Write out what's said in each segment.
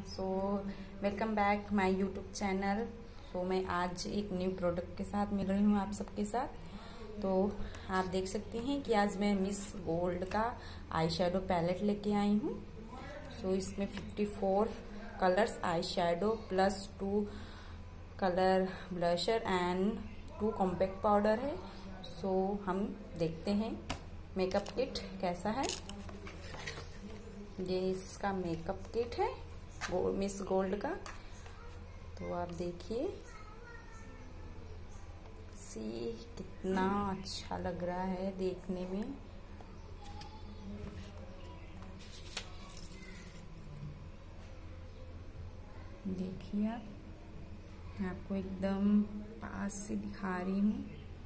So welcome back my YouTube channel. So मैं आज एक न्यू प्रोडक्ट के साथ मिल रही हूँ आप सबके साथ। तो आप देख सकते हैं कि आज मैं मिस गोल्ड का आई शेडो पैलेट लेके आई हूँ। सो इसमें 54 colours eye shadow plus 2 colour blusher and 2 compact powder है। सो हम देखते हैं मेकअप किट कैसा है। ये इसका मेकअप किट है मिस गोल्ड का। तो आप देखिए कितना अच्छा लग रहा है देखने में। देखिए आप, मैं आपको एकदम पास से दिखा रही हूँ।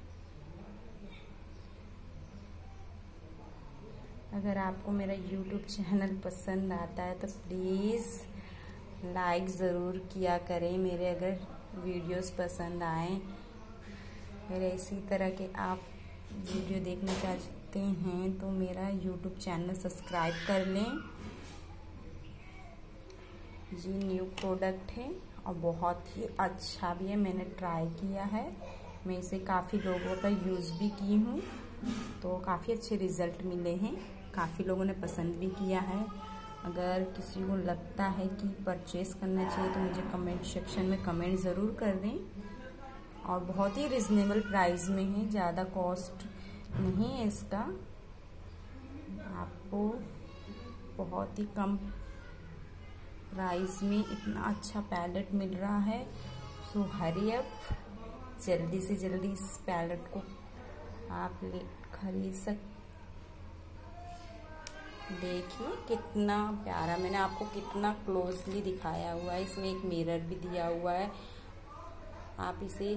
अगर आपको मेरा YouTube चैनल पसंद आता है तो प्लीज़ लाइक ज़रूर किया करें। मेरे अगर वीडियोस पसंद आए, मेरे इसी तरह के आप वीडियो देखना चाहते हैं तो मेरा YouTube चैनल सब्सक्राइब कर लें। ये न्यू प्रोडक्ट है और बहुत ही अच्छा भी है। मैंने ट्राई किया है, मैं इसे काफ़ी लोगों का यूज़ भी की हूँ तो काफ़ी अच्छे रिज़ल्ट मिले हैं। काफ़ी लोगों ने पसंद भी किया है। अगर किसी को लगता है कि परचेस करना चाहिए तो मुझे कमेंट सेक्शन में कमेंट ज़रूर कर दें। और बहुत ही रिजनेबल प्राइस में है, ज़्यादा कॉस्ट नहीं है इसका। आपको बहुत ही कम प्राइस में इतना अच्छा पैलेट मिल रहा है। सो हरी अप, जल्दी से जल्दी इस पैलेट को आप खरीद सकते। देखिए कितना प्यारा, मैंने आपको कितना क्लोजली दिखाया हुआ है। इसमें एक मिरर भी दिया हुआ है। आप इसे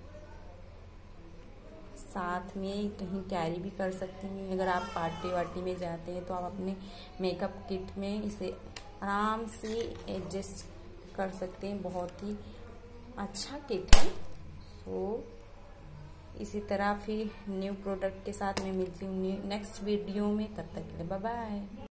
साथ में कहीं कैरी भी कर सकते हैं। अगर आप पार्टी वार्टी में जाते हैं तो आप अपने मेकअप किट में इसे आराम से एडजस्ट कर सकते हैं। बहुत ही अच्छा किट है। सो इसी तरह फिर न्यू प्रोडक्ट के साथ मैं मिलती हूँ नेक्स्ट वीडियो में। तब तक के लिए बाय बाय।